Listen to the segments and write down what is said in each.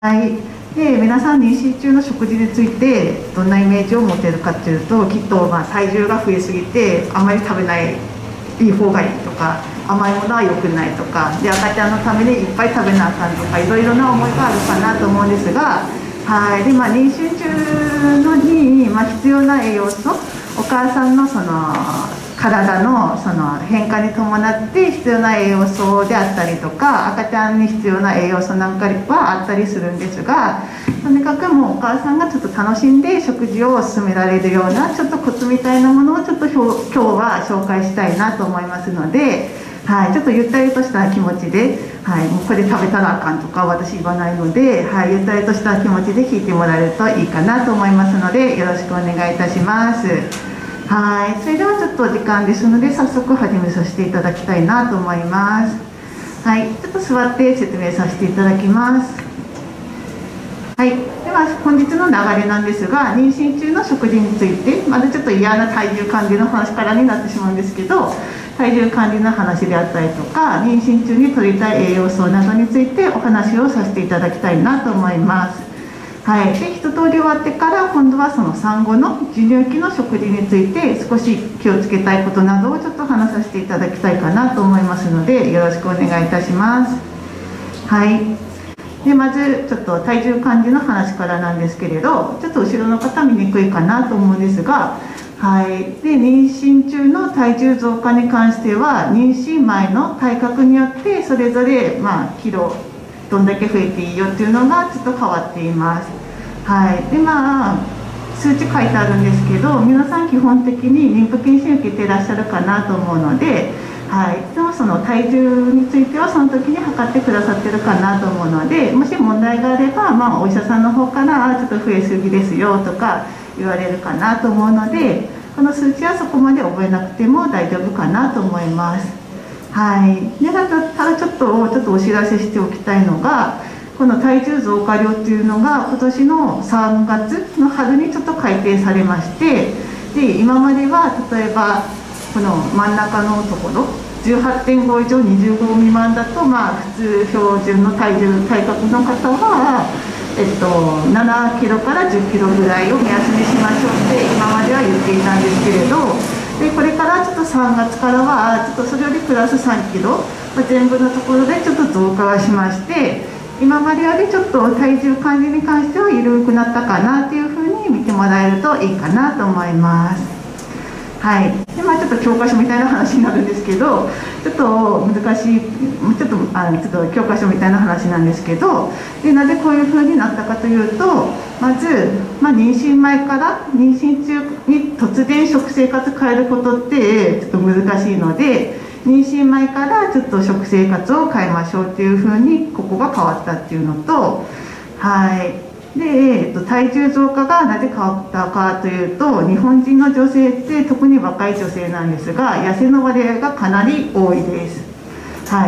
はい、で皆さん妊娠中の食事についてどんなイメージを持てるかっていうと、きっと体重が増えすぎてあまり食べない方がいいとか、甘いものは良くないとかで、赤ちゃんのためにいっぱい食べなあかんとか、いろいろな思いがあるかなと思うんですが、はい、で妊娠中のに、必要な栄養素、お母さんの体の変化に伴って必要な栄養素であったりとか、赤ちゃんに必要な栄養素なんかはあったりするんですが、とにかくもうお母さんがちょっと楽しんで食事を進められるようなちょっとコツみたいなものをちょっと今日は紹介したいなと思いますので、はい、ちょっとゆったりとした気持ちで、はい、もうこれ食べたらあかんとか私言わないので、はい、ゆったりとした気持ちで聞いてもらえるといいかなと思いますので、よろしくお願いいたします。はい、それではちょっと時間ですので早速始めさせていただきたいなと思います。はい、ちょっと座って説明させていただきます。はい、では本日の流れなんですが、妊娠中の食事について、まずちょっと嫌な体重管理の話からになってしまうんですけど、体重管理の話であったりとか、妊娠中に摂りたい栄養素などについてお話をさせていただきたいなと思います。はい、で一通り終わってから今度はその産後の授乳期の食事について少し気をつけたいことなどをちょっと話させていただきたいかなと思いますので、よろしくお願いいたします。はい、でまずちょっと体重管理の話からなんですけれど、ちょっと後ろの方見にくいかなと思うんですが、はい、で妊娠中の体重増加に関しては妊娠前の体格によってそれぞれキロどんだけ増えていいよっていうのがちょっと変わっています。はい、で数値書いてあるんですけど、皆さん基本的に妊婦健診受けていらっしゃるかなと思うので、はい、でもその体重についてはその時に測ってくださってるかなと思うので、もし問題があれば、お医者さんの方からちょっと増えすぎですよとか言われるかなと思うので、この数値はそこまで覚えなくても大丈夫かなと思います。はい、でただちょっとお知らせしておきたいのが、この体重増加量っていうのが今年の3月の春にちょっと改定されまして、で今までは例えばこの真ん中のところ 18.5 以上25未満だと、普通標準の体格の方は、7キロから10キロぐらいを目安にしましょうって今までは言っていたんですけれど、でこれからちょっと3月からはちょっとそれよりプラス3キロ、全部のところでちょっと増加はしまして、今までよりちょっと体重管理に関しては緩くなったかなっていうふうに見てもらえるといいかなと思います。はい、でちょっと教科書みたいな話になるんですけど、ちょっと難しい、ちょっと教科書みたいな話なんですけど、でなぜこういうふうになったかというと、まず、妊娠前から妊娠中に突然食生活変えることってちょっと難しいので、妊娠前からちょっと食生活を変えましょうっていうふうにここが変わったっていうのと、はい、で体重増加がなぜ変わったかというと、日本人の女性って特に若い女性なんですが、痩せの割合がかなり多いです。はい、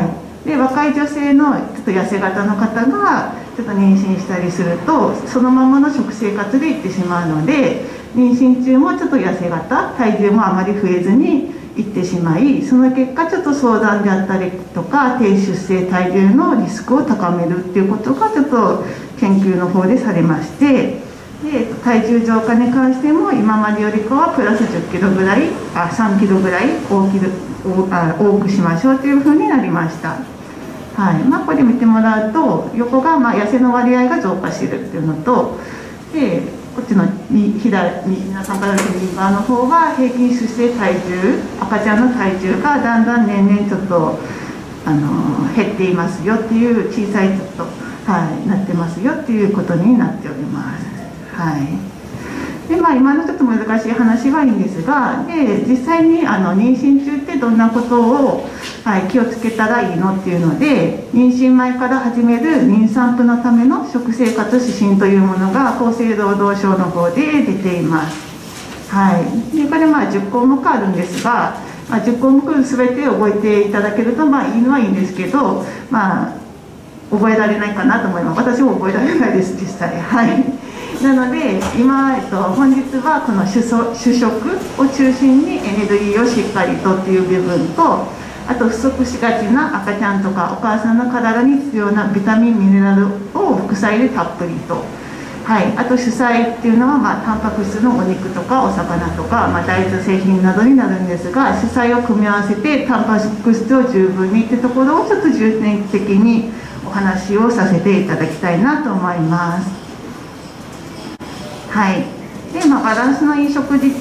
で若い女性のちょっと痩せ型の方がちょっと妊娠したりすると、そのままの食生活でいってしまうので、妊娠中もちょっと痩せ型、体重もあまり増えずにいってしまい、その結果ちょっと相談であったりとか低出生体重のリスクを高めるっていうことがちょっと研究の方でされまして、で体重増加に関しても今までよりかはプラス10キロぐらい3キロぐらい多くしましょうというふうになりました。はい、これ見てもらうと、横が痩せの割合が増加しているっていうのと、でこっちの皆さんから見て右側の方は平均出生体重、赤ちゃんの体重がだんだん年々ちょっと減っていますよっていう、小さいちょっと、なってますよっていうことになっております。はい、で今のちょっと難しい話はいいんですが、で実際に妊娠中ってどんなことを、気をつけたらいいのっていうので、妊娠前から始める妊産婦のための食生活指針というものが厚生労働省の方で出ています。はい、でこれ10項目あるんですが、10項目全て覚えていただけるといいのはいいんですけど、覚えられないかなと思います。私も覚えられないです実際。はい、なので本日はこの主食を中心にエネルギーをしっかりとっていう部分と、 あと不足しがちな赤ちゃんとかお母さんの体に必要なビタミンミネラルを副菜でたっぷりと。はい、あと主菜っていうのは、タンパク質のお肉とかお魚とか、大豆製品などになるんですが、主菜を組み合わせてタンパク質を十分にってところをちょっと重点的にお話をさせていただきたいなと思います。はい、でバランスのいい食事って、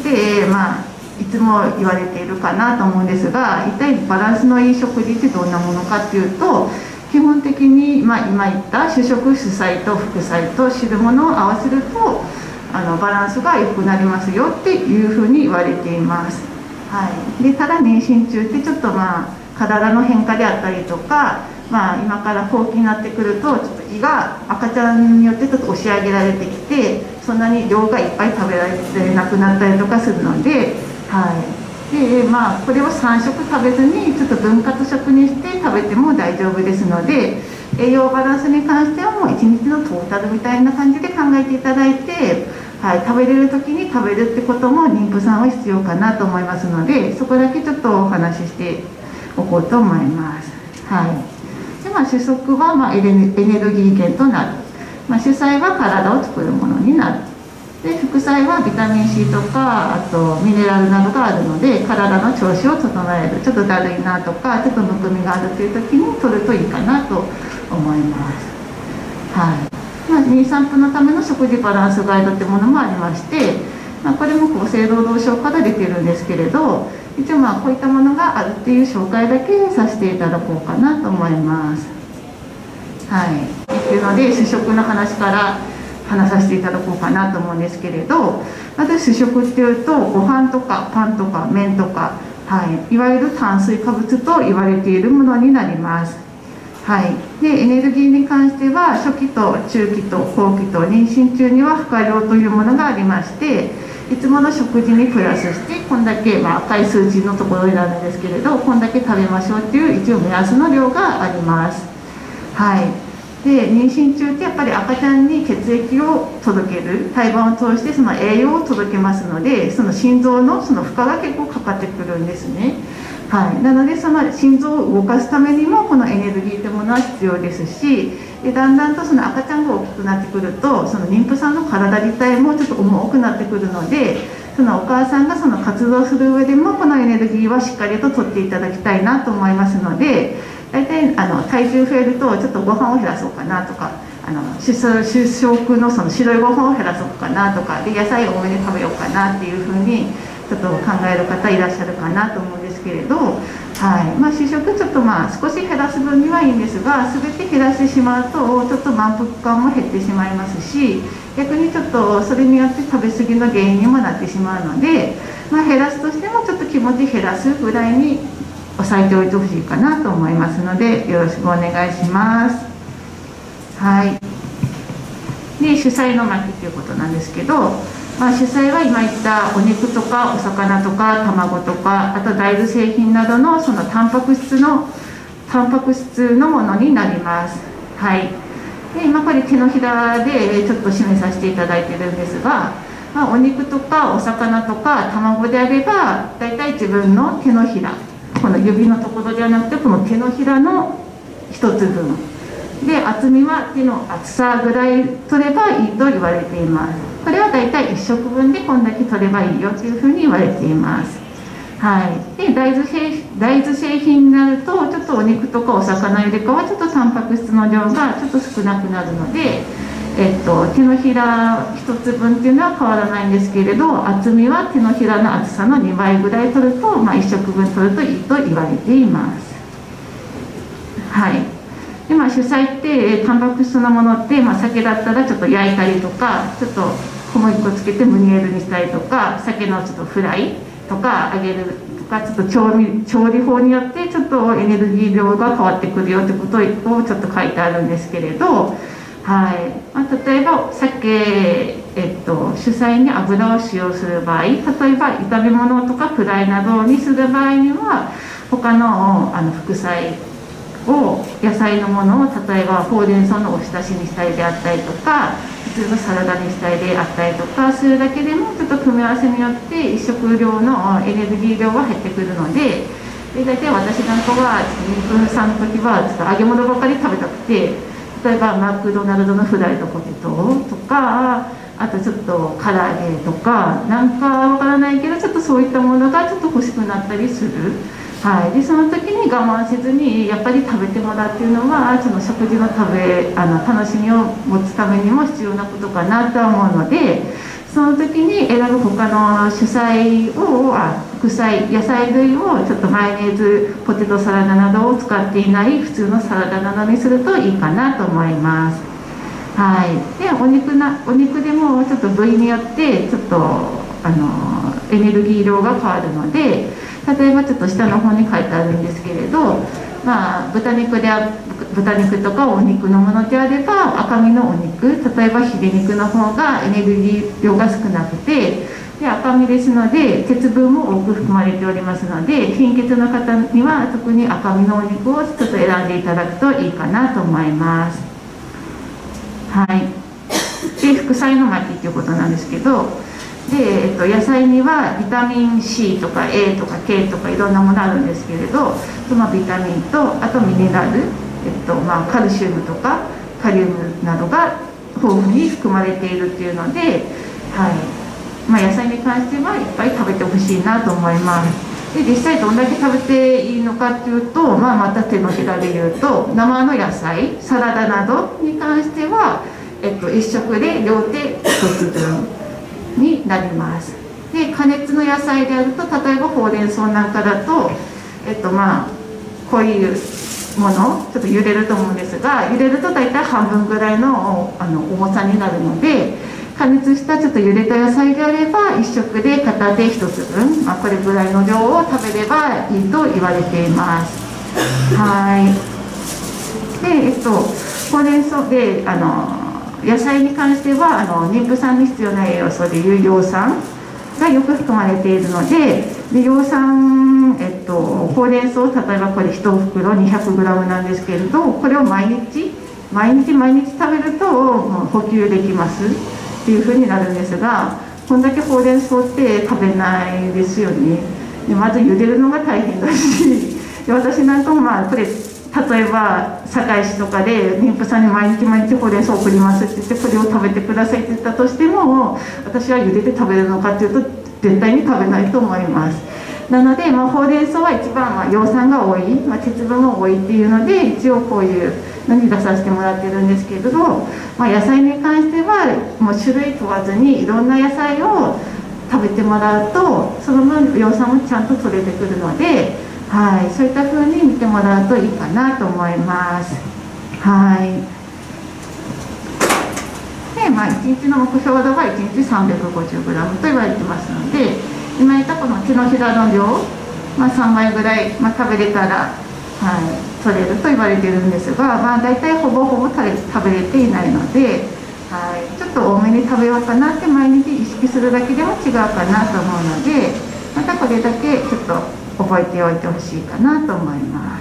いつも言われているかなと思うんですが、一体バランスのいい食事ってどんなものかっていうと、基本的に、今言った主食主菜と副菜と汁物を合わせるとバランスが良くなりますよっていうふうに言われています。はい、でただ妊娠中ってちょっと体の変化であったりとか、今から後期になってくるとちょっと胃が赤ちゃんによってちょっと押し上げられてきて、そんなに量がいっぱい食べられなくなったりとかするので、でこれを3食食べずにちょっと分割食にして食べても大丈夫ですので、栄養バランスに関してはもう1日のトータルみたいな感じで考えていただいて、食べれる時に食べるってことも妊婦さんは必要かなと思いますので、そこだけちょっとお話ししておこうと思います。で主食はエネルギー源となる、主菜は体を作るものになる。で副菜はビタミン C とかあとミネラルなどがあるので、体の調子を整える、ちょっとだるいなとかちょっとむくみがあるという時に摂るといいかなと思います。妊産婦のための食事バランスガイドってものもありまして、これも厚生労働省から出てるんですけれど、一応こういったものがあるっていう紹介だけさせていただこうかなと思います。っていうので主食の話から話させていただこうかなと思うんですけれど、まず主食っていうとご飯とかパンとか麺とか、いわゆる炭水化物と言われているものになります。でエネルギーに関しては初期と中期と後期と妊娠中には不可量というものがありまして、いつもの食事にプラスしてこんだけ、赤い数字のところになるんですけれど、こんだけ食べましょうっていう一応目安の量があります。で妊娠中ってやっぱり赤ちゃんに血液を届ける、胎盤を通してその栄養を届けますので、その心臓のその負荷が結構かかってくるんですね。なのでその心臓を動かすためにもこのエネルギーというものは必要ですし、でだんだんとその赤ちゃんが大きくなってくるとその妊婦さんの体自体もちょっと重くなってくるので、そのお母さんがその活動する上でもこのエネルギーはしっかりと取っていただきたいなと思いますので、大体体重増えるとちょっとご飯を減らそうかなとか、主食のその白いご飯を減らそうかなとかで、野菜を多めに食べようかなっていうふうにちょっと考える方いらっしゃるかなと思うんですけれど、主食ちょっと少し減らす分にはいいんですが、全て減らしてしまうとちょっと満腹感も減ってしまいますし、逆にちょっとそれによって食べ過ぎの原因にもなってしまうので、減らすとしてもちょっと気持ち減らすぐらいに抑えておいてほしいかなと思いますので、よろしくお願いします。で主菜の巻きということなんですけど、主菜は今言ったお肉とかお魚とか卵とか、あと大豆製品などのそのタンパク質のものになります。で今これ手のひらでちょっと示させていただいてるんですが、お肉とかお魚とか卵であればだいたい自分の手のひら、この指のところではなくてこの手のひらの1つ分で、厚みは手の厚さぐらい取ればいいと言われています。これはだいたい1食分でこんだけ取ればいいよというふうに言われています。で大豆製品になるとちょっとお肉とかお魚よりかはちょっとタンパク質の量がちょっと少なくなるので、手のひら1つ分っていうのは変わらないんですけれど、厚みは手のひらの厚さの2倍ぐらい取ると、1食分取るといいと言われています。で主菜ってタンパク質のものって、鮭だったらちょっと焼いたりとか、ちょっと小麦粉つけてムニエルにしたりとか、鮭のちょっとフライとか揚げるとか、ちょっと調理法によってちょっとエネルギー量が変わってくるよってことをちょっと書いてあるんですけれど、例えば鮭、主菜に油を使用する場合、例えば炒め物とかフライなどにする場合には他の副菜を野菜のものを例えばほうれん草のおひたしにしたりであったりとか、普通のサラダにしたりであったりとかするだけでもちょっと組み合わせによって1食量のエネルギー量は減ってくるので、 で大体私なんかは妊婦さんの時はちょっと揚げ物ばかり食べたくて、例えばマクドナルドのフライドポテトとか、あとちょっと唐揚げとかなんかわからないけど、ちょっとそういったものがちょっと欲しくなったりする。はい、でその時に我慢せずにやっぱり食べてもらうっていうのは、その食事の楽しみを持つためにも必要なことかなと思うので、その時に選ぶ他の副菜野菜類をちょっとマヨネーズポテトサラダなどを使っていない普通のサラダなどにするといいかなと思います。はい、でお肉でもちょっと部位によってちょっとエネルギー量が変わるので、例えばちょっと下の方に書いてあるんですけれど、豚肉とかお肉のものであれば赤身のお肉、例えばヒレ肉の方がエネルギー量が少なくて、で赤身ですので鉄分も多く含まれておりますので、貧血の方には特に赤身のお肉をちょっと選んでいただくといいかなと思います。はい、で副菜の巻きということなんですけど、で、野菜にはビタミン C とか A とか K とかいろんなものあるんですけれど、そのビタミンとあとミネラル、カルシウムとかカリウムなどが豊富に含まれているっていうので、はい、野菜に関してはいっぱい食べてほしいなと思います。で実際どんだけ食べていいのかっていうと、また手のひらで言うと、生の野菜サラダなどに関しては、1食で両手1つ分になります。で加熱の野菜であると、例えばほうれん草なんかだと、こういうものちょっと茹でると思うんですが、茹でると大体半分ぐらいの重さになるので、加熱したちょっと茹でた野菜であれば1食で片手1つ分、これぐらいの量を食べればいいと言われています。はい。でほうれん草で野菜に関しては妊婦さんに必要な栄養素でいう葉酸がよく含まれているので、葉酸、ほうれん草、例えばこれ1袋 200g なんですけれど、これを毎日食べると補給できますっていうふうになるんですが、こんだけほうれん草って食べないですよね。でまず茹でるのが大変だし、で私なんかもこれ例えば堺市とかで妊婦さんに毎日ほうれん草を送りますって言って、これを食べてくださいって言ったとしても、私は茹でて食べるのかっていうと絶対に食べないと思います。なので、ほうれん草は一番葉酸が多い、鉄分も多いっていうので、一応こういうのに出させてもらってるんですけれど、野菜に関してはもう種類問わずにいろんな野菜を食べてもらうと、その分葉酸もちゃんと取れてくるので、はい、そういった風に見てもらうといいかなと思います。はい。で、1日の目標度は1日 350g と言われてますので、今言ったこの手のひらの量、3枚ぐらい、食べれたら、取れると言われているんですが、大体ほぼ食べれていないので、ちょっと多めに食べようかなって毎日意識するだけでも違うかなと思うので、またこれだけちょっと覚えておいてほしいかなと思います。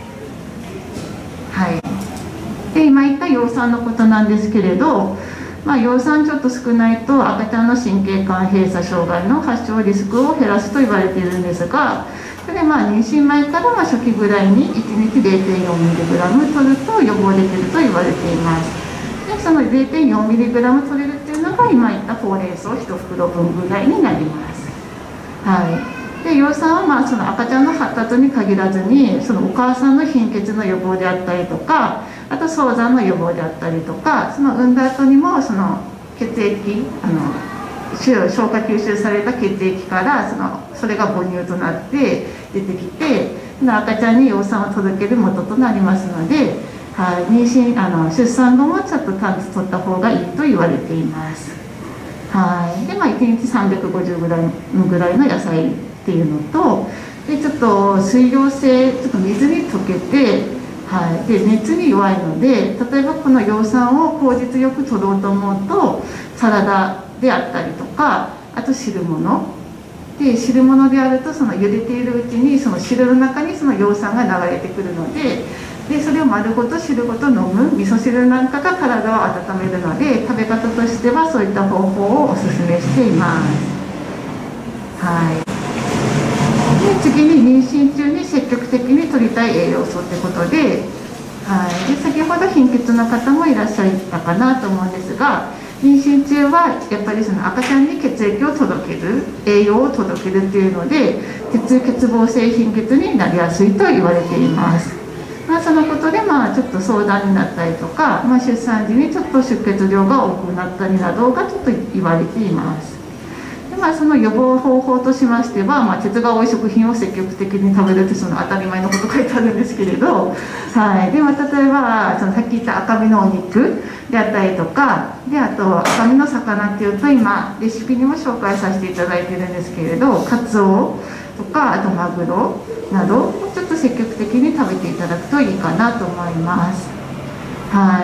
はい。で今言った葉酸のことなんですけれど、葉酸ちょっと少ないと赤ちゃんの神経管閉鎖障害の発症リスクを減らすと言われているんですが、それで妊娠前から初期ぐらいに1日 0.4mg 取ると予防できると言われています。でその 0.4mg 取れるっていうのが今言ったほうれん草1袋分ぐらいになります。はい。で葉酸はその赤ちゃんの発達に限らずに、そのお母さんの貧血の予防であったりとか、あと早産の予防であったりとか、その産んだ後にもその血液消化吸収された血液からそれが母乳となって出てきて、赤ちゃんに葉酸を届ける元となりますので、出産後もちょっと取った方がいいと言われています。で1日 350g ぐらいの野菜っていうのと、でちょっと水溶性、ちょっと水に溶けて、で熱に弱いので、例えばこの葉酸を効率よく取ろうと思うと、サラダであったりとか、あと汁物であると、その茹でているうちにその汁の中にその葉酸が流れてくるので、それを丸ごと汁ごと飲む味噌汁なんかが体を温めるので、食べ方としてはそういった方法をおすすめしています。 次に妊娠中に積極的に摂りたい栄養素ってことで、はい、で先ほど貧血の方もいらっしゃったかなと思うんですが、妊娠中はやっぱりその赤ちゃんに血液を届ける、栄養を届けるっていうので、鉄欠乏性貧血になりやすいと言われています。そのことでちょっと相談になったりとか、出産時にちょっと出血量が多くなったりなどがちょっと言われています。でその予防方法としましては、鉄が多い食品を積極的に食べるってその当たり前のこと書いてあるんですけれど、はい、で例えばそのさっき言った赤身のお肉であったりとかで、あと赤身の魚っていうと今レシピにも紹介させていただいてるんですけれど、カツオとかあとマグロなどをちょっと積極的に食べていただくといいかなと思います。はい、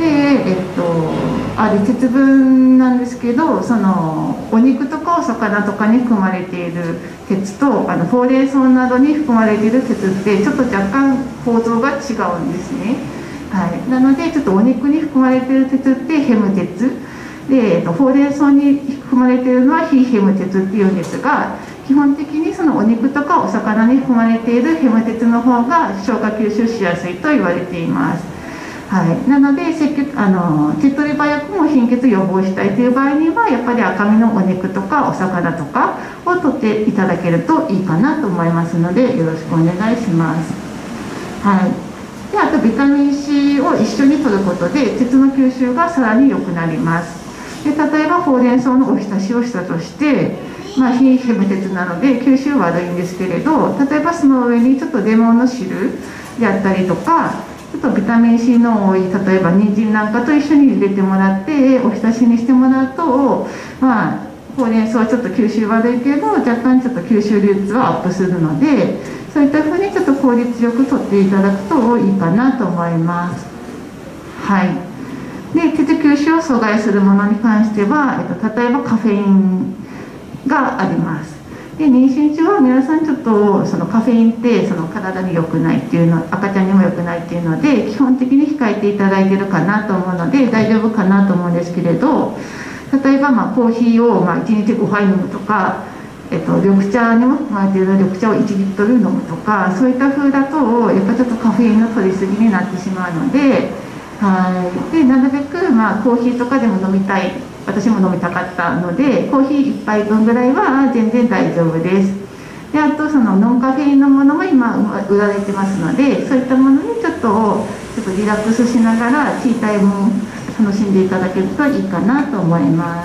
で鉄分なんですけど、そのお肉とかお魚とかに含まれている鉄とほうれん草などに含まれている鉄ってちょっと若干構造が違うんですね。はい、なのでちょっとお肉に含まれている鉄ってヘム鉄で、ほうれん草に含まれているのは非ヘム鉄っていうんですが、基本的にそのお肉とかお魚に含まれているヘム鉄の方が消化吸収しやすいと言われています。はい、なので手っ取り早くも貧血予防したいという場合にはやっぱり赤身のお肉とかお魚とかを摂っていただけるといいかなと思いますのでよろしくお願いします。はい、であとビタミン C を一緒に摂ることで鉄の吸収がさらに良くなります。で例えばほうれん草のおひたしをしたとして非ヘム鉄なので吸収悪いんですけれど、例えばその上にちょっとレモンの汁であったりとかちょっとビタミン C の多い例えば人参なんかと一緒に入れてもらっておひたしにしてもらうとほうれん草はちょっと吸収悪いけど若干ちょっと吸収率はアップするので、そういったふうにちょっと効率よくとっていただくといいかなと思います。はい、で鉄吸収を阻害するものに関しては、例えばカフェインがあります。で妊娠中は皆さんちょっとそのカフェインってその体に良くないっていうの、赤ちゃんにも良くないっていうので基本的に控えていただいてるかなと思うので大丈夫かなと思うんですけれど、例えばコーヒーを1日5杯飲むとか、緑茶にも含まれている緑茶を1リットル飲むとか、そういった風だとやっぱちょっとカフェインの取りすぎになってしまうので、でなるべくコーヒーとかでも飲みたい、私も飲みたかったのでコーヒー1杯分ぐらいは全然大丈夫です。であとそのノンカフェインのものも今売られてますので、そういったものにちょっとリラックスしながらティータイムを楽しんでいただけるといいかなと思います。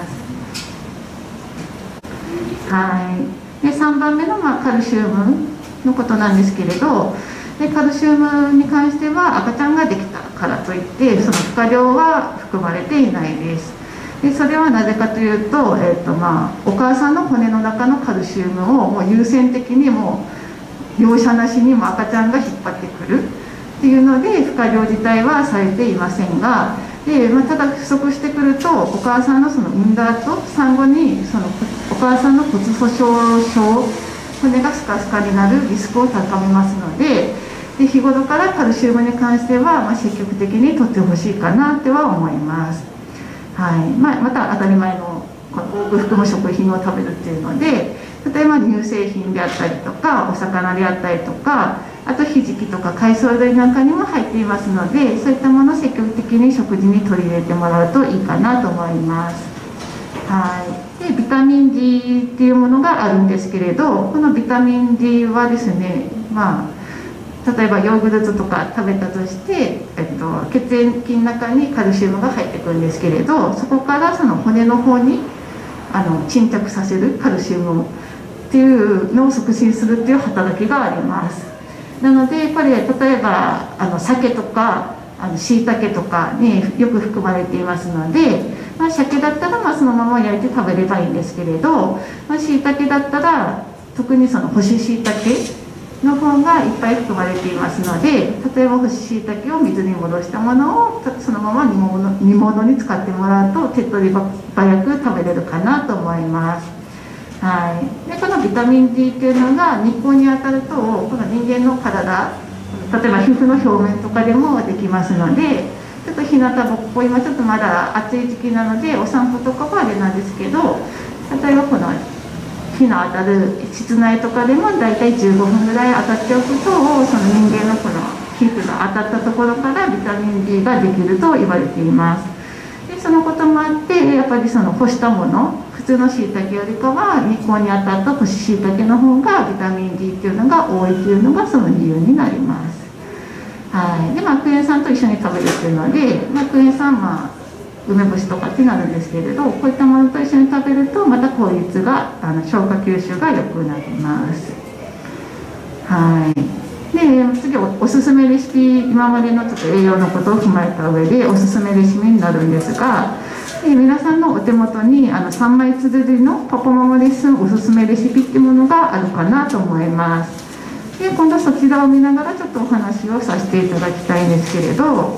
はい、で3番目のカルシウムのことなんですけれど、でカルシウムに関しては赤ちゃんができたからといってその負荷量は含まれていないです。でそれはなぜかというと、お母さんの骨の中のカルシウムをもう優先的にもう容赦なしにも赤ちゃんが引っ張ってくるっていうので負荷量自体はされていませんが、でただ不足してくるとお母さんのその産んだ後産後にそのお母さんの骨粗しょう症、骨がスカスカになるリスクを高めますので、日頃からカルシウムに関しては積極的にとってほしいかなっては思います。はい、また当たり前の多く含む食品を食べるっていうので、例えば乳製品であったりとかお魚であったりとか、あとひじきとか海藻類なんかにも入っていますので、そういったものを積極的に食事に取り入れてもらうといいかなと思います。はい、でビタミン D っていうものがあるんですけれど、このビタミン D はですね、例えばヨーグルトとか食べたとして、血液の中にカルシウムが入ってくるんですけれど、そこからその骨の方に沈着させるカルシウムっていうのを促進するっていう働きがあります。なのでこれ例えば鮭とか椎茸とかによく含まれていますので、鮭だったらそのまま焼いて食べればいいんですけれど、椎茸だったら特にその干し椎茸の方がいっぱい含まれていますので、例えば干し椎茸を水に戻したものをそのまま煮物に使ってもらうと手っ取り早く食べれるかなと思います。はい、でこのビタミン D っていうのが日光に当たるとこの人間の体、例えば皮膚の表面とかでもできますので、ちょっと日向ぼっこ、今ちょっとまだ暑い時期なのでお散歩とかはあれなんですけど、例えばこの日の当たる室内とかでもだいたい15分ぐらい当たっておくと、その人間のこの皮膚が当たったところからビタミン D ができると言われています。でそのこともあって、やっぱりその干したもの、普通のしいたけよりかは日光に当たった干ししいたけの方がビタミン D っていうのが多いっていうのがその理由になります。はい。でクエン酸と一緒に食べるっていうので、クエン酸梅干しとかってなるんですけれど、こういったものと一緒に食べるとまた効率が消化吸収が良くなります。はい。で次おすすめレシピ、今までのちょっと栄養のことを踏まえた上でおすすめレシピになるんですが、皆さんのお手元に3枚綴りのパパママレッスンおすすめレシピっていうものがあるかなと思います。で今度そちらを見ながらちょっとお話をさせていただきたいんですけれど、はい。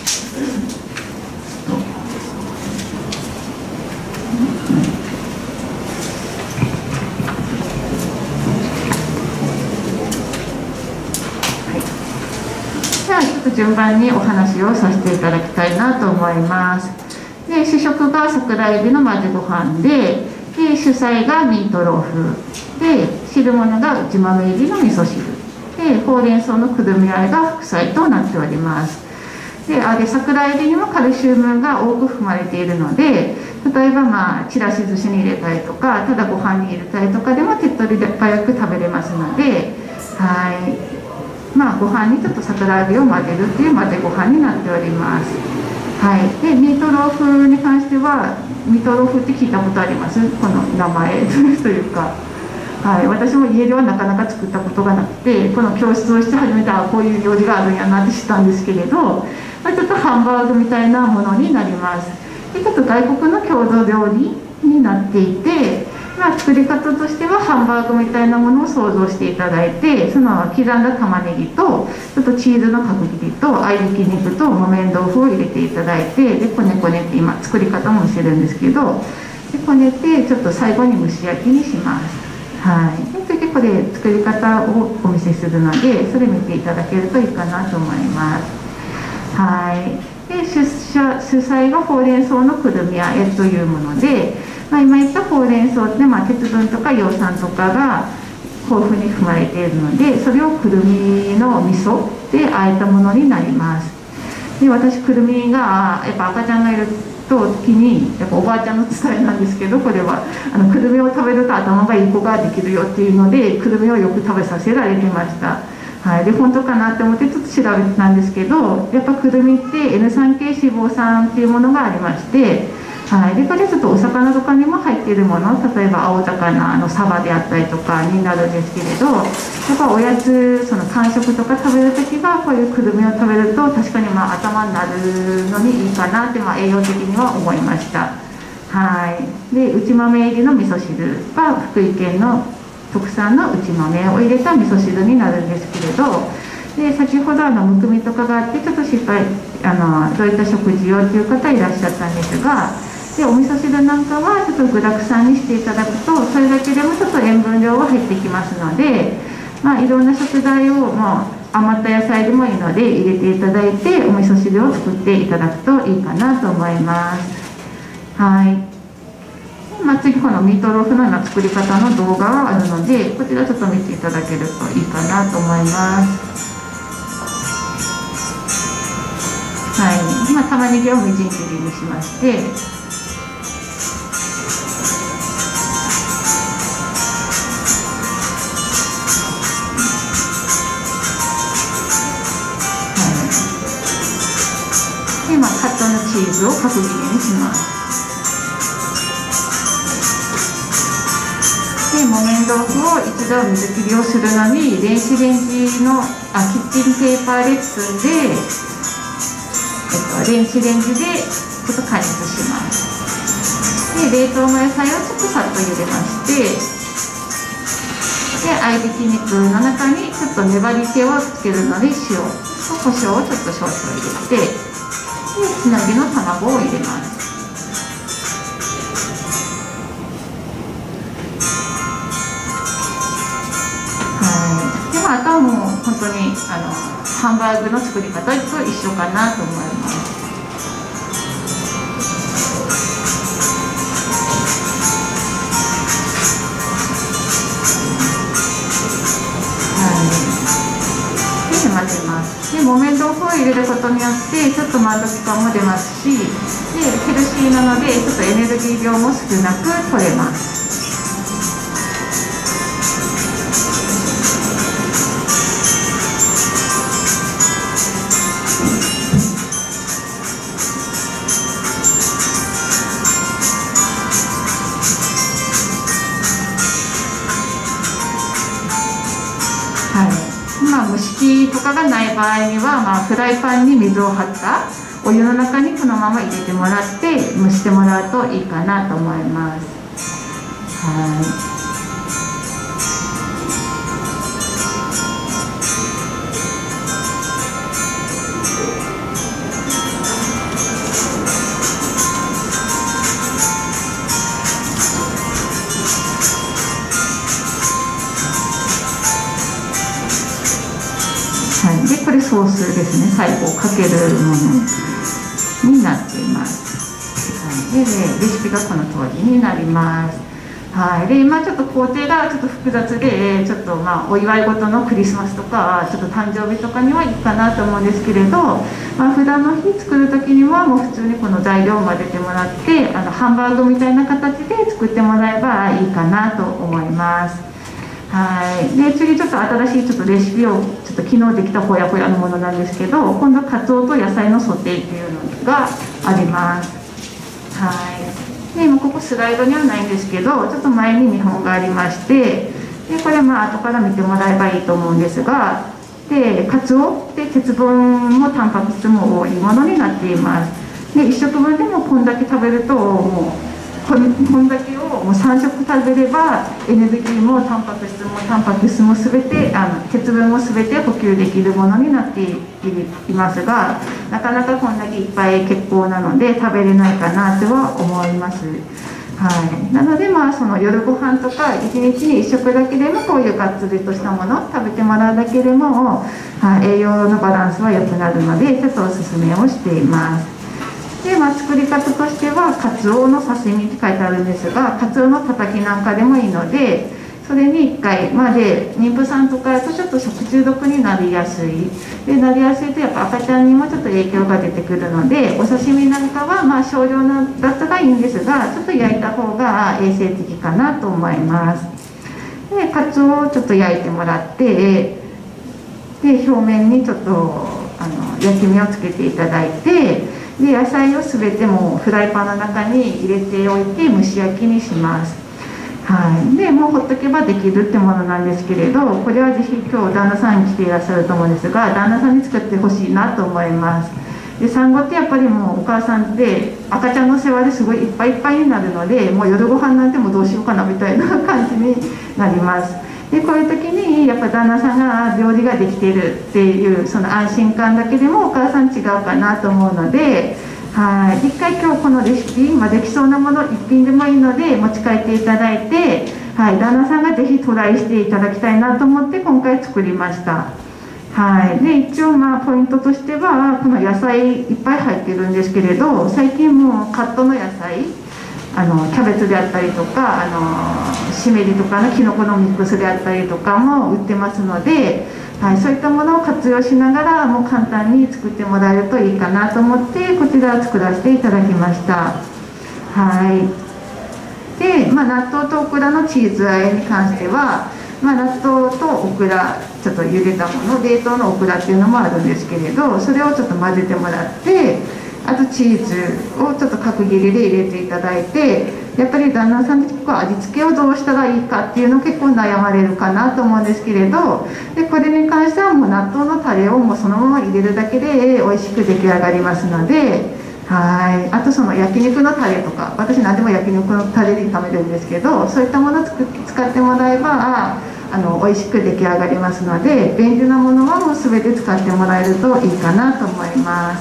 じゃあちょっと順番にお話をさせていただきたいなと思います。で主食が桜エビの混ぜご飯で、主菜がミートローフで、汁物が内豆入りの味噌汁で、ほうれん草のくるみ和えが副菜となっております。で桜エビにもカルシウムが多く含まれているので、例えばちらし寿司に入れたりとか、ただご飯に入れたりとかでも手っ取り早く食べれますので、はい。ご飯にちょっと桜エビを混ぜるっていう混ぜご飯になっております。はい。でミートローフに関しては、ミートローフって聞いたことあります？この名前というか。はい、私も家ではなかなか作ったことがなくて、この教室をして初めてこういう料理があるんやなって知ったんですけれど、ちょっとハンバーグみたいなものになります。でちょっと外国の郷土料理になっていて、作り方としてはハンバーグみたいなものを想像していただいて、その刻んだ玉ねぎとちょっとチーズの角切りと合いびき肉と木綿豆腐を入れていただいて、でこねこねって今作り方も見せるんですけど、でこねてちょっと最後に蒸し焼きにします。はい。で次これ作り方をお見せするので、それ見ていただけるといいかなと思います。はい。で主菜がほうれん草のくるみ和えというもので、今言ったほうれん草って、鉄分とか葉酸とかが豊富に含まれているので、それをくるみの味噌で和えたものになります。で私くるみがやっぱ赤ちゃんがいる時にやっぱおばあちゃんの伝えなんですけど、これはくるみを食べると頭がいい子ができるよっていうので、くるみをよく食べさせられてました。はい。で本当かなって思ってちょっと調べてたんですけど、やっぱくるみって N3 系脂肪酸っていうものがありまして、はい。でこれちょっとお魚とかにも入っているもの、例えば青魚サバであったりとかになるんですけれど、やっぱおやつ、その間食とか食べるときはこういうくるみを食べると確かに頭になるのにいいかなって栄養的には思いました。はい。で内豆入りの味噌汁は福井県の特産の内豆を入れた味噌汁になるんですけれど、で先ほどむくみとかがあってちょっと心配、どういった食事をという方いらっしゃったんですが、でお味噌汁なんかはちょっと具だくさんにしていただくと、それだけでもちょっと塩分量が入ってきますので、いろんな食材を余った野菜でもいいので入れていただいて、お味噌汁を作っていただくといいかなと思います。はい。次このミートローフのような作り方の動画があるので、こちらちょっと見ていただけるといいかなと思います。はい。玉ねぎをみじん切りにしまして、カットのチーズを角切りにします。で木綿豆腐を一度水切りをするのに電子レンジのキッチンペーパーで包んで、電子レンジでちょっと加熱します。で冷凍の野菜をちょっとさっと茹でまして、で合いびき肉の中にちょっと粘り気をつけるので塩と胡椒をちょっと少々入れて、でつなぎの卵を入れます。あとはもう本当にハンバーグの作り方と一緒かなと思います。 ることによってちょっと満足感も出ますし、でヘルシーなのでちょっとエネルギー量も少なく取れます。はい、蒸し器とかがない場合には、フライパンに水を張ったお湯の中にこのまま入れてもらって蒸してもらうといいかなと思います。でこれソースですね、最後かけるものになっています。でレシピがこの通りになります。で今ちょっと工程がちょっと複雑で、ちょっとお祝い事のクリスマスとかちょっと誕生日とかにはいいかなと思うんですけれど、普段の日作る時にはもう普通にこの材料を混ぜてもらってハンバーグみたいな形で作ってもらえばいいかなと思います。で次ちょっと新しいちょっとレシピをちょっと昨日できたほやほやのものなんですけど、今度はカツオと野菜のソテーっていうのがあります。で今ここスライドにはないんですけど、ちょっと前に見本がありまして、でこれ後から見てもらえばいいと思うんですが、でカツオで鉄分もタンパク質も多いものになっています。で1食分でもこんだけ食べるともうこんだけをもう3食食べればエネルギーもタンパク質も全て鉄分も全て補給できるものになっていますが、なかなかこんだけいっぱい結構なので食べれないかなとは思います。なのでその夜ご飯とか1日に1食だけでもこういうがっつりとしたものを食べてもらうだけでも、栄養のバランスは良くなるのでちょっとおすすめをしています。で作り方としてはカツオの刺身って書いてあるんですが、カツオのたたきなんかでもいいので、それに1回で妊婦さんとかだとちょっと食中毒になりやすいとやっぱ赤ちゃんにもちょっと影響が出てくるので、お刺身なんかは少量だったらいいんですが、ちょっと焼いた方が衛生的かなと思います。でカツオをちょっと焼いてもらって、で表面にちょっと焼き目をつけていただいて、で野菜を全てもうフライパンの中に入れておいて蒸し焼きにします。でもうほっとけばできるってものなんですけれど、これはぜひ今日旦那さんに来ていらっしゃると思うんですが、旦那さんに作ってほしいなと思います。で産後ってやっぱりもうお母さんって赤ちゃんの世話ですごいいっぱいいっぱいになるので、もう夜ご飯なんてもどうしようかなみたいな感じになります。でこういう時にやっぱ旦那さんが料理ができているっていうその安心感だけでもお母さん違うかなと思うので、一回今日このレシピ、できそうなもの1品でもいいので持ち帰っていただいて、旦那さんがぜひトライしていただきたいなと思って今回作りました。で一応ポイントとしてはこの野菜いっぱい入ってるんですけれど、最近もうカットの野菜キャベツであったりとかしめじとかのきのこのミックスであったりとかも売ってますので、そういったものを活用しながらもう簡単に作ってもらえるといいかなと思ってこちらを作らせていただきました。で、納豆とオクラのチーズ和えに関しては、納豆とオクラちょっと茹でたもの、冷凍のオクラっていうのもあるんですけれど、それをちょっと混ぜてもらって、あとチーズをちょっと角切りで入れていただいて、やっぱり旦那さんって結構味付けをどうしたらいいかっていうのを結構悩まれるかなと思うんですけれど、でこれに関してはもう納豆のタレをもうそのまま入れるだけで美味しく出来上がりますので、あとその焼肉のタレとか、私何でも焼肉のタレで炒めるんですけど、そういったものを使ってもらえば美味しく出来上がりますので、便利なものはもう全て使ってもらえるといいかなと思います。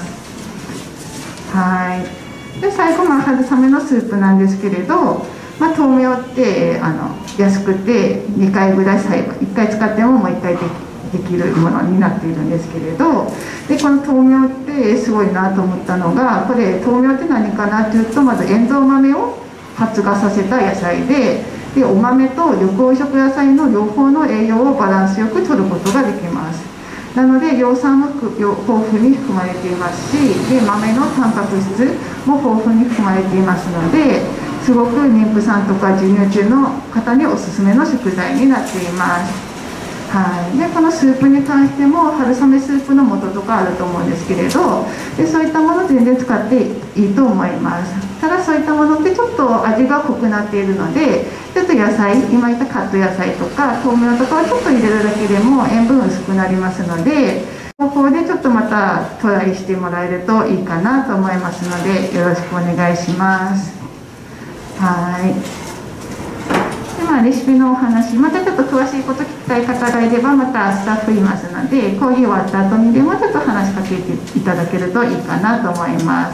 で最後春雨のスープなんですけれど、豆苗って安くて2回ぐらい1回使ってももう1回できるものになっているんですけれど、でこの豆苗ってすごいなと思ったのが、これ豆苗って何かなっていうと、まずエンドウ豆を発芽させた野菜で、お豆と緑黄色野菜の両方の栄養をバランスよく摂ることができます。 なので葉酸も豊富に含まれていますし、で豆のタンパク質も豊富に含まれていますので、すごく妊婦さんとか授乳中の方におすすめの食材になっています。はい、でこのスープに関しても春雨スープの素とかあると思うんですけれど、でそういったもの全然使っていいと思います。ただそういったものってちょっと味が濃くなっているので、ちょっと野菜、今言ったカット野菜とか豆苗とかをちょっと入れるだけでも塩分薄くなりますので、方法でちょっとまたトライしてもらえるといいかなと思いますので、よろしくお願いします。はい。レシピのお話、またちょっと詳しいこと聞きたい方がいれば、またスタッフいますので、講義終わった後にでもちょっと話しかけていただけるといいかなと思います。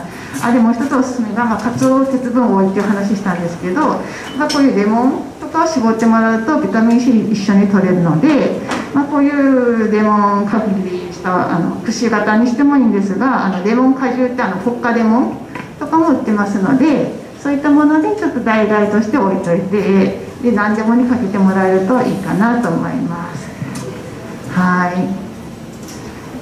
でもう一つおすすめが、カツオ鉄分多いっていう話したんですけど、こういうレモンとかを絞ってもらうとビタミン C 一緒に取れるので、こういうレモン角切りしたくし形にしてもいいんですが、レモン果汁ってホッカレモンとかも売ってますので、そういったものでちょっと代替として置いといて、で何でもにかけてもらえるといいかなと思います。はい。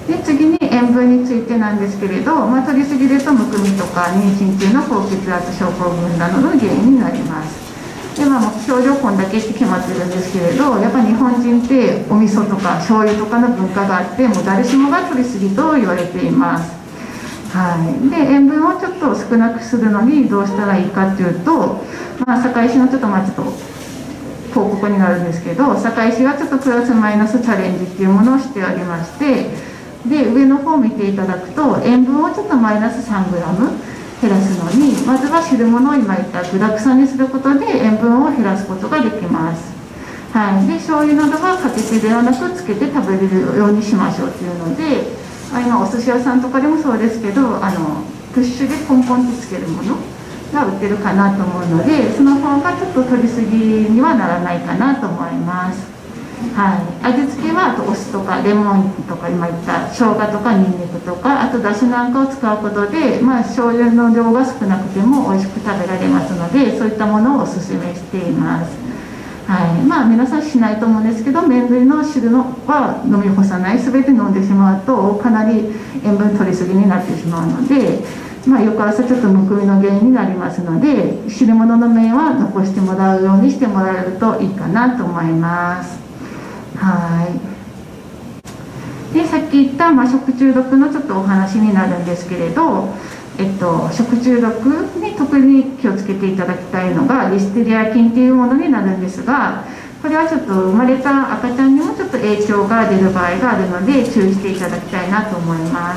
で次に塩分についてなんですけれど、摂りすぎるとむくみとか妊娠中の高血圧症候群などの原因になります。で症状こんだけって決まってるんですけれど、やっぱ日本人ってお味噌とか醤油とかの文化があって、もう誰しもが摂りすぎと言われています。はい、で塩分をちょっと少なくするのにどうしたらいいかっていうと、堺市のちょっと広告になるんですけど、堺市がちょっとプラスマイナスチャレンジっていうものをしておりまして、で上の方を見ていただくと、塩分をちょっとマイナス 3g 減らすのに、まずは汁物を今言った具沢山にすることで塩分を減らすことができます。はい、で醤油などはかけてではなくつけて食べれるようにしましょうっていうので、今お寿司屋さんとかでもそうですけど、プッシュでポンポンってつけるものが売ってるかなと思うので、その方がちょっと取りすぎにはならないかなと思います。はい、味付けはあとお酢とかレモンとか今言った生姜とかにんにくとか、あとだしなんかを使うことで、醤油の量が少なくても美味しく食べられますので、そういったものをおすすめしています。はい、皆さんしないと思うんですけど、麺類の汁は飲み干さない、全て飲んでしまうとかなり塩分取りすぎになってしまうので、翌朝ちょっとむくみの原因になりますので、汁物の麺は残してもらうようにしてもらえるといいかなと思います。はい。でさっき言った、食中毒のちょっとお話になるんですけれど、食中毒に特に気をつけていただきたいのがリステリア菌っていうものになるんですが、これはちょっと生まれた赤ちゃんにもちょっと影響が出る場合があるので注意していただきたいなと思います。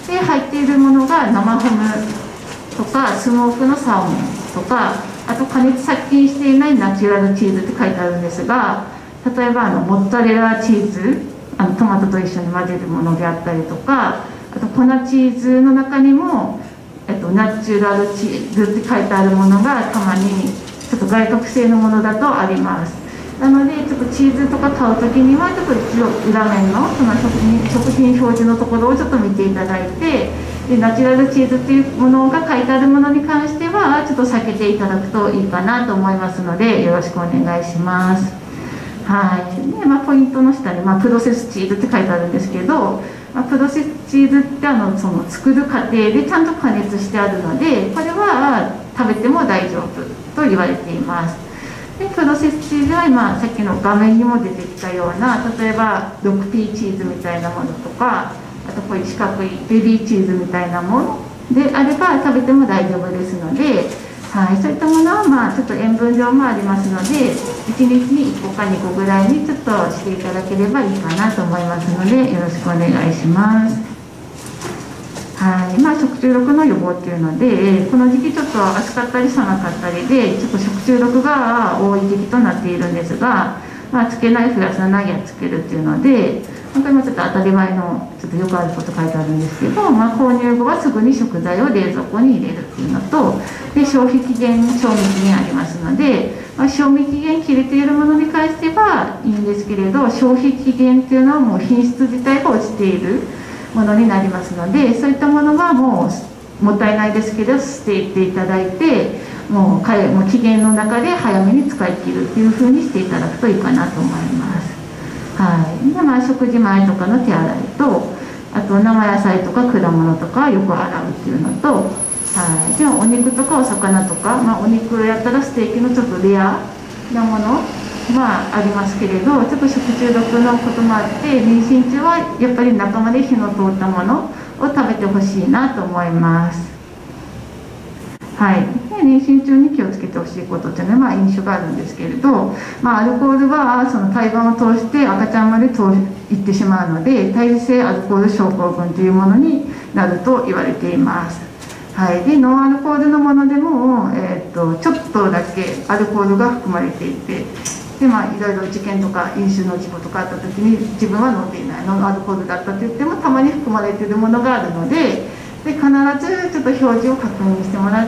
で入っているものが生ハムとかスモークのサーモンとか、あと加熱殺菌していないナチュラルチーズって書いてあるんですが、例えばモッツァレラチーズ、トマトと一緒に混ぜるものであったりとか、あと粉チーズの中にも、ナチュラルチーズって書いてあるものがたまにちょっと外国製のものだとあります。なのでちょっとチーズとか買う時にはちょっと裏面のその食品表示のところをちょっと見ていただいて、でナチュラルチーズっていうものが書いてあるものに関してはちょっと避けていただくといいかなと思いますので、よろしくお願いします。はい。でポイントの下に、プロセスチーズって書いてあるんですけど、プロセスチーズってその作る過程でちゃんと加熱してあるので、これは食べても大丈夫と言われています。でプロセスチーズは今さっきの画面にも出てきたような、例えば 6P チーズみたいなものとか、あとこういう四角いベビーチーズみたいなものであれば食べても大丈夫ですので、はい、そういったものはちょっと塩分量もありますので、1日に1個か2個ぐらいにちょっとしていただければいいかなと思いますので、よろしくお願いします。はい、食中毒の予防っていうので、この時期ちょっと暑かったり寒かったりでちょっと食中毒が多い時期となっているんですが、つけない増やさないやつけるっていうので、これもちょっと当たり前のちょっとよくあること書いてあるんですけど、購入後はすぐに食材を冷蔵庫に入れるっていうのと、で消費期限賞味期限ありますので、賞味期限切れているものに関してはいいんですけれど、消費期限っていうのはもう品質自体が落ちているものになりますので、そういったものはもったいないですけど捨ていっていただいて、もう期限の中で早めに使い切るっていう風にしていただくといいかなと思います。 はい、で食事前とかの手洗いと、あと生野菜とか果物とかよく洗うっていうのと、はい、でもお肉とかお魚とか、お肉やったらステーキのちょっとレアなものありますけれど、ちょっと食中毒のこともあって妊娠中はやっぱり中まで火の通ったものを食べてほしいなと思います。はい、で妊娠中に気をつけてほしいことっていうのは、飲酒があるんですけれど、アルコールはその胎盤を通して赤ちゃんまで行ってしまうので、胎児性アルコール症候群というものになると言われています。はい、でノンアルコールのものでも、ちょっとだけアルコールが含まれていて、でいろいろ事件とか飲酒の事故とかあった時に自分は飲んでいないノンアルコールだったと言ってもたまに含まれているものがあるので、必ずちょっと表示を確認してもらって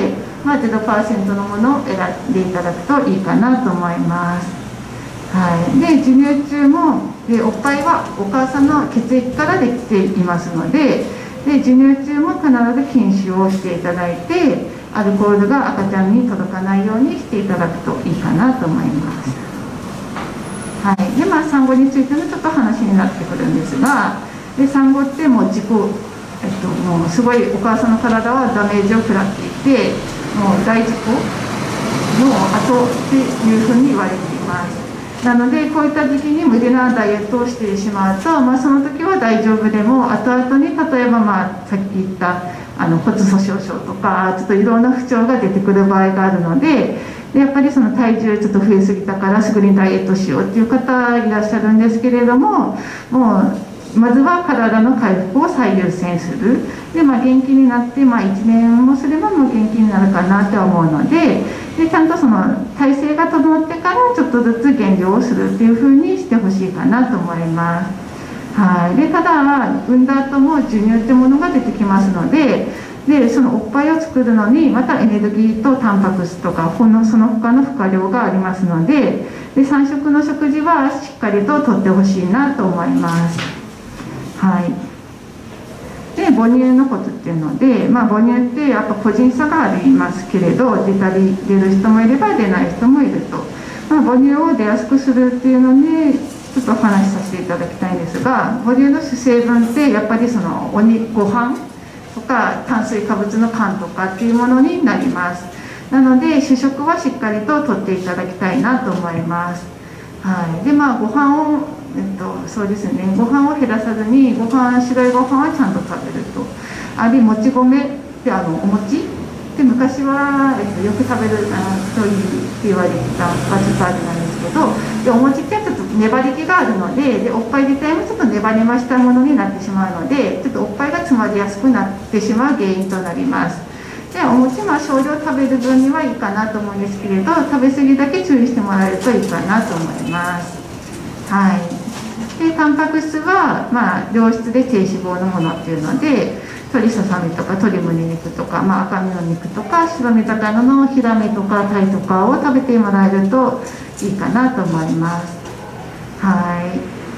、0% のものを選んでいただくといいかなと思います。はい、で授乳中もおっぱいはお母さんの血液からできていますので、授乳中も必ず禁酒をしていただいて、アルコールが赤ちゃんに届かないようにしていただくといいかなと思います。はい、で産後についてのちょっと話になってくるんですが、産後ってもう事故、もうすごいお母さんの体はダメージを食らっていて、もう大事故の後っていうふうに言われています。なのでこういった時期に無理なダイエットをしてしまうと、その時は大丈夫でも後々に例えばさっき言った骨粗しょう症とかちょっといろんな不調が出てくる場合があるので、やっぱりその体重ちょっと増えすぎたからすぐにダイエットしようっていう方いらっしゃるんですけれども、もうまずは体の回復を最優先する。で、元気になって、1年もすればもう元気になるかなと思うので、ちゃんとその体制が整ってからちょっとずつ減量をするっていう風にしてほしいかなと思います。はい、でただ産んだ後も授乳ってものが出てきますので、そのおっぱいを作るのにまたエネルギーとタンパク質とかその他の負荷量がありますので、3食の食事はしっかりととってほしいなと思います。はい、で母乳のことっていうので、母乳ってやっぱ個人差がありますけれど、出る人もいれば出ない人もいると、母乳を出やすくするっていうのにちょっとお話しさせていただきたいんですが、母乳の主成分ってやっぱりそのご飯とか炭水化物の缶とかっていうものになります。なので主食はしっかりととっていただきたいなと思います。はい、でご飯をそうですね、ご飯を減らさずに白いご飯はちゃんと食べると。もち米ってお餅で昔は、よく食べるといいって言われてた場所あるなんですけど、お餅ってちょっと粘り気があるので、おっぱい自体もちょっと粘りましたものになってしまうので、ちょっとおっぱいが詰まりやすくなってしまう原因となります。でお餅少量食べる分にはいいかなと思うんですけれど、食べ過ぎだけ注意してもらえるといいかなと思います。はい、でタンパク質は、良質で低脂肪のものっていうので、鶏ささみとか鶏むね肉とか、赤身の肉とか白身魚のヒラメとかタイとかを食べてもらえるといいかなと思います。はい、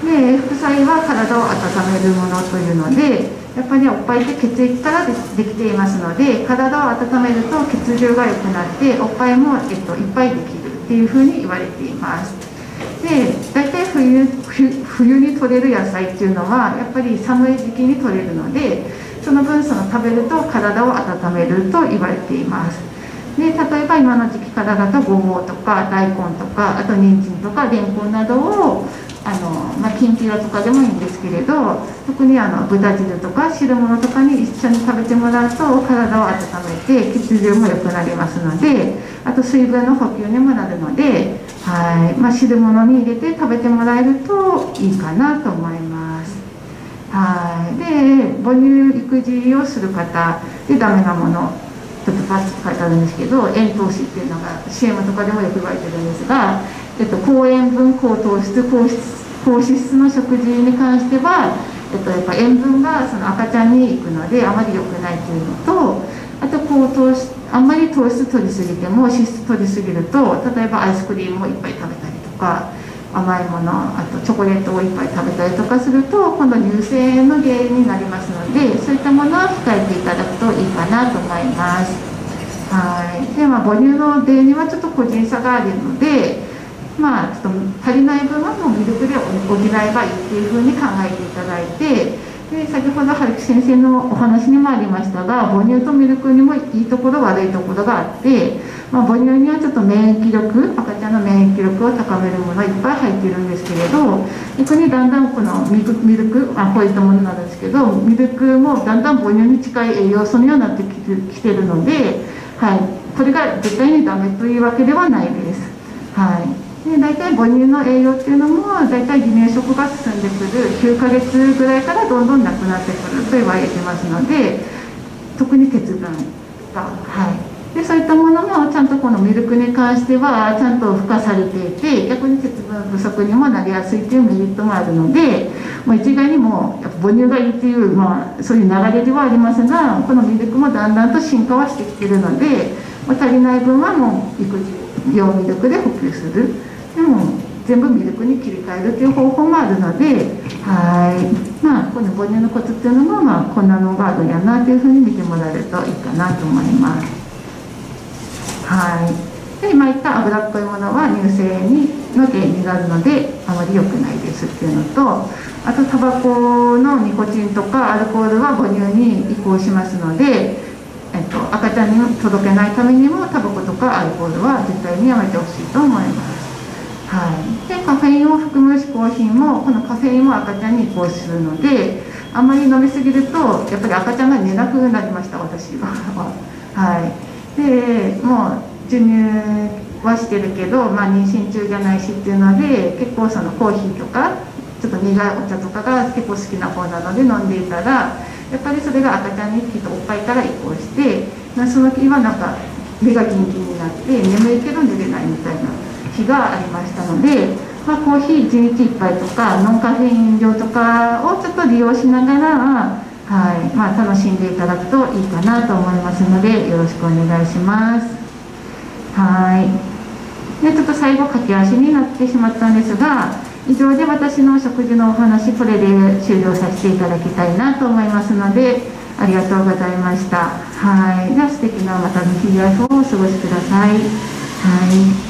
で副菜は体を温めるものというので、やっぱりおっぱいって血液からできていますので、体を温めると血流が良くなっておっぱいも、いっぱいできるっていうふうに言われています。で大体冬に取れる野菜っていうのはやっぱり寒い時期に取れるので、その分食べると体を温めると言われています。で例えば今の時期からだとごぼうとか大根とか、あと人参とかレンコンなどをきんぴらとかでもいいんですけれど、特に豚汁とか汁物とかに一緒に食べてもらうと体を温めて血流も良くなりますので、あと水分の補給にもなるので、汁物に入れて食べてもらえるといいかなと思います。で母乳育児をする方でダメなものちょっとパッと書いてあるんですけど、塩糖脂っていうのが CM とかでもよく言われてるんですが、高塩分高糖質高脂質の食事に関しては、やっぱ塩分がその赤ちゃんに行くのであまり良くないというのと、あとあんまり糖質取りすぎても脂質取りすぎると、例えばアイスクリームをいっぱい食べたりとか甘いもの、あとチョコレートをいっぱい食べたりとかすると今度乳腺の原因になりますので、そういったものは控えていただくといいかなと思います。で母乳の出にはちょっと個人差があるので、 まあちょっと足りない分はもうミルクで補えばいいっていうふうに考えていただいて、で先ほど春木先生のお話にもありましたが、母乳とミルクにもいいところ悪いところがあって、まあ、母乳にはちょっと免疫力、赤ちゃんの免疫力を高めるものがいっぱい入っているんですけれど、逆にだんだんこのミルク、こういったものなんですけど、ミルクもだんだん母乳に近い栄養素にはなってきているので、はい、これが絶対にダメというわけではないです。はい、で大体母乳の栄養っていうのも大体離乳食が進んでくる9ヶ月ぐらいからどんどんなくなってくると言われてますので、特に鉄分が、はい、でそういったものもちゃんとこのミルクに関してはちゃんと付加されていて、逆に鉄分不足にもなりやすいというメリットもあるので、もう一概にもやっぱ母乳がいいっていう、そういう流れではありますが、このミルクもだんだんと進化はしてきているので、足りない分はもう育児用ミルクで補給する。でも全部ミルクに切り替えるという方法もあるので、この母乳のコツっていうのも、こんなのがあるんやなというふうに見てもらえるといいかなと思います。で今言った脂っこいものは乳腺の原因になるのであまり良くないですっていうのと、あとタバコのニコチンとかアルコールは母乳に移行しますので、赤ちゃんに届けないためにもタバコとかアルコールは絶対にやめてほしいと思います。でカフェインを含む嗜好品も、このカフェインも赤ちゃんに移行するので、あんまり飲みすぎるとやっぱり赤ちゃんが寝なくなりました、私は。でもう授乳はしてるけど、妊娠中じゃないしっていうので、結構そのコーヒーとかちょっと苦いお茶とかが結構好きな方なので飲んでいたら、やっぱりそれが赤ちゃんにきっとおっぱいから移行して、その日はなんか目がキンキンになって眠いけど寝れないみたいな日がありましたので、コーヒー1日1杯とかノンカフェイン飲料とかをちょっと利用しながら、楽しんでいただくといいかなと思いますので、よろしくお願いします。でちょっと最後駆け足になってしまったんですが、以上で私の食事のお話、これで終了させていただきたいなと思いますので、ありがとうございました。では素敵なまたの日々をお過ごしください。